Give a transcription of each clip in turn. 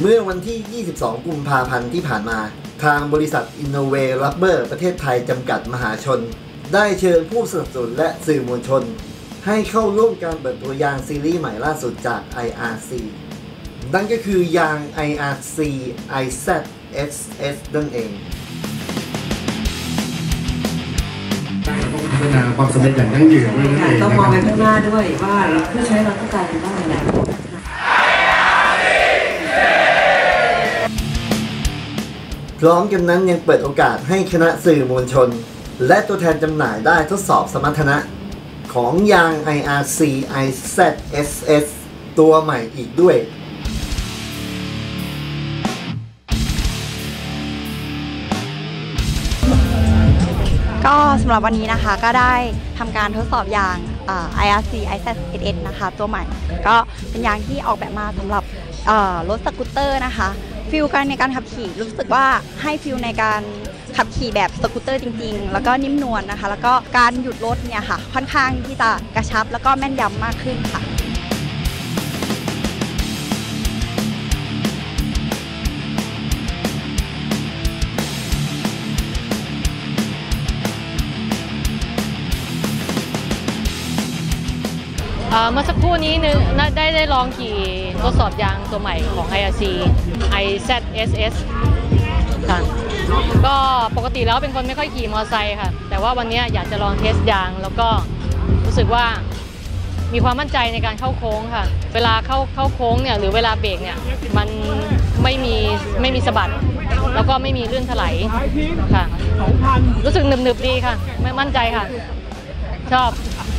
เมื่อวันที่ 22 กุมภาพันธ์ที่ผ่านมาทางบริษัท Innoway Rubber ประเทศไทยจำกัดมหาชนได้เชิญผู้สนับสนุนและสื่อมวลชนให้เข้าร่วมการเปิดตัวยางซีรีส์ใหม่ล่าสุดจาก IRC นั่นก็คือยาง IRC IZSS นั่นเองพัฒนาความสำเร็จอย่างยั่งยืนด้วยนั่นเองต้องมองไปข้างหน้าด้วยว่าผู้ใช้เราต้องการอะไรบ้างนะพร้อมกันนั้นยังเปิดโอกาสให้คณะสื่อมวลชนและตัวแทนจำหน่ายได้ทดสอบสมรรถนะของยาง IRC IZSS ตัวใหม่อีกด้วยก็สำหรับวันนี้นะคะก็ได้ทำการทดสอบยาง IRC IZSS นะคะตัวใหม่ก็เป็นยางที่ออกแบบมาสำหรับรถสกูตเตอร์นะคะฟิลการในการขับขี่รู้สึกว่าให้ฟิลในการขับขี่แบบสกูตเตอร์จริงๆแล้วก็นิ่มนวลนะคะแล้วก็การหยุดรถเนี่ยค่ะค่อนข้างที่จะกระชับแล้วก็แม่นยำมากขึ้นค่ะเมื่อสักครู่นี้ได้ลองขี่ทดสอบยางตัวใหม่ของ IRC IZSS ค่ะก็ปกติแล้วเป็นคนไม่ค่อยขี่มอเตอร์ไซค์ค่ะแต่ว่าวันนี้อยากจะลองเทสยางแล้วก็รู้สึกว่ามีความมั่นใจในการเข้าโค้งค่ะเวลาเข้าโค้งเนี่ยหรือเวลาเบรกเนี่ยมันไม่มีสะบัดแล้วก็ไม่มีลื่นถลายค่ะรู้สึกหนึบๆดีค่ะไม่มั่นใจค่ะชอบ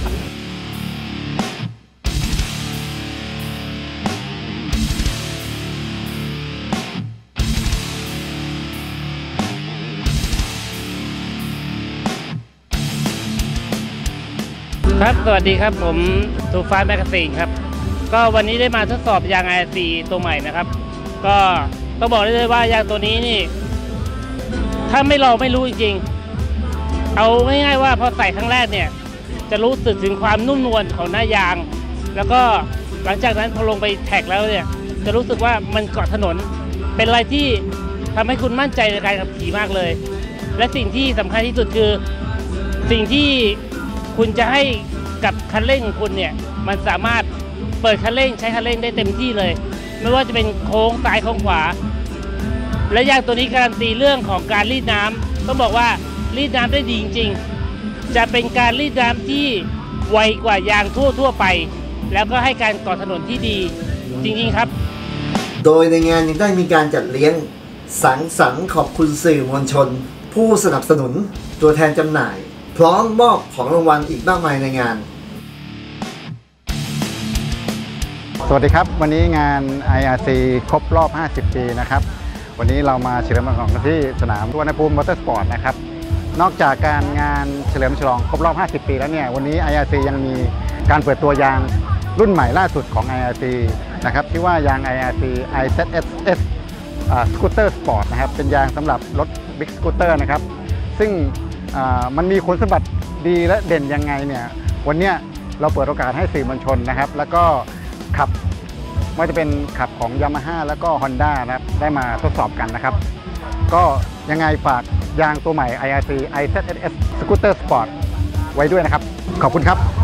ครับสวัสดีครับผมทูฟ้าแมกกาซีนครับก็วันนี้ได้มาทดสอบยาง IRC ตัวใหม่นะครับก็ต้องบอกได้เลยว่ายางตัวนี้นี่ถ้าไม่ลองไม่รู้จริงๆเอาง่ายๆว่าพอใส่ครั้งแรกเนี่ยจะรู้สึกถึงความนุ่มนวลของหน้ายางแล้วก็หลังจากนั้นพอลงไปแท็กแล้วเนี่ยจะรู้สึกว่ามันเกาะถนนเป็นอะไรที่ทำให้คุณมั่นใจในการขับขี่มากเลยและสิ่งที่สำคัญที่สุดคือสิ่งที่คุณจะให้กับคันเร่งของคุณเนี่ยมันสามารถเปิดคันเร่งใช้คันเร่งได้เต็มที่เลยไม่ว่าจะเป็นโค้งซ้ายโค้งขวาและยางตัวนี้การันตีเรื่องของการรีดน้ำต้องบอกว่ารีดน้ำได้ดีจริงๆจะเป็นการรีดน้ำที่ไวกว่ายางทั่วไปแล้วก็ให้การเกาะถนนที่ดีจริงๆครับโดยในงานยังได้มีการจัดเลี้ยงสังสรรค์ขอบคุณสื่อมวลชนผู้สนับสนุนตัวแทนจำหน่ายพร้อมมอบของรางวัลอีกมากมายในงานสวัสดีครับวันนี้งาน IRC ครบรอบ 50 ปีนะครับวันนี้เรามาเฉลิมฉลองกันที่สนามสุวรรณภูมิมอเตอร์สปอร์ตนะครับนอกจากการงานเฉลิมฉลองครบรอบ 50 ปีแล้วเนี่ยวันนี้ IRC ยังมีการเปิดตัวยางรุ่นใหม่ล่าสุดของ IRC นะครับที่ว่ายาง IRC IZSS Scooter Sport นะครับเป็นยางสำหรับรถ Big Scooter นะครับซึ่งมันมีคุณสมบัติดีและเด่นยังไงเนี่ยวันนี้เราเปิดโอกาสให้สื่อมวลชนนะครับแล้วก็ขับไม่ว่าจะเป็นขับของ Yamaha แล้วก็ Honda นะครับได้มาทดสอบกันนะครับก็ยังไงฝากยางตัวใหม่ IRC IZSS Scooter Sport ไว้ด้วยนะครับขอบคุณครับ